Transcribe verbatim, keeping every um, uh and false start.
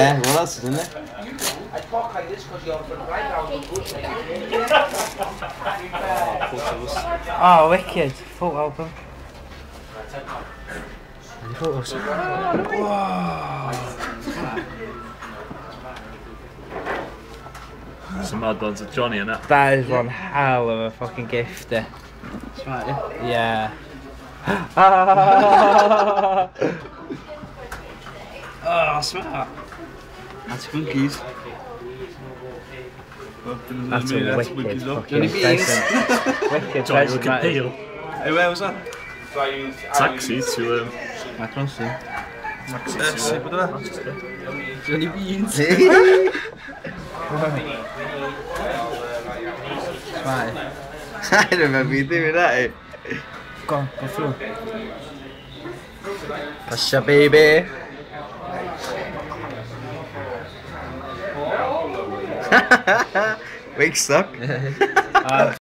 Yeah, well that's isn't it? I talk like this because you're from right now. Oh, wicked. Photo album. Any photos? Some mad ones with Johnny and that. That is one hell of a fucking gift. eh? Smart, yeah? Yeah. Oh, smart. That's monkeys. That's a wicked fucking Johnny Beans. present. Wicked Johnny present, looking that is. pale. Hey, where was that? Taxi to um, I can't see. taxi Let's see, to what uh, that? Manchester. Johnny Beans. Smart. I remember you doing that, eh? Go on, go through. That's your baby. Wake suck. Uh,